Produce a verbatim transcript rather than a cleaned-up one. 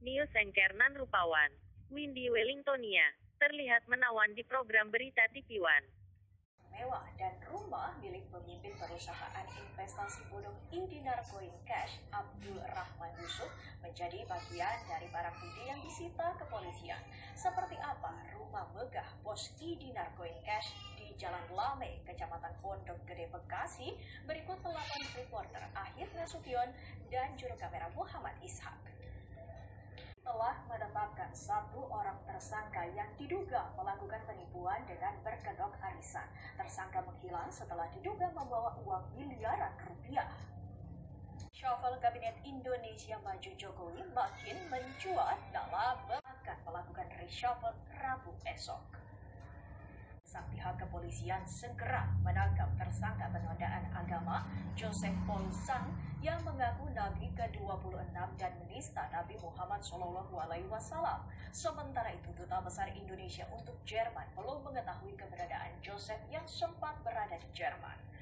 News anchor Nan Rupawan, Windy Wellingtonia, terlihat menawan di program berita T V One. Mewah dan rumah milik pemimpin perusahaan investasi bodong Indinar Coin Cash, Abdul Rahman Yusuf, menjadi bagian dari barang bukti yang disita kepolisian. Seperti apa rumah megah bos Indinar Coin Cash di Jalan Lame, Kecamatan Pondok Gede, Bekasi? Berikut laporan reporter Ahir Nasution dan juru kamera Muhammad Ishak. Telah menetapkan satu orang tersangka yang diduga melakukan penipuan dengan berkedok arisan. Tersangka menghilang setelah diduga membawa uang miliaran rupiah. Shuffle Kabinet Indonesia Maju Jokowi makin mencuat dalam akan melakukan reshuffle Rabu esok. Sang pihak kepolisian segera menangkap tersangka penodaan agama Joseph Paul Sang yang mengaku Nabi ke dua puluh enam dan menista Nabi Muhammad Shallallahu Alaihi Wasallam. Sementara itu, Duta Besar Indonesia untuk Jerman belum mengetahui keberadaan Joseph yang sempat berada di Jerman.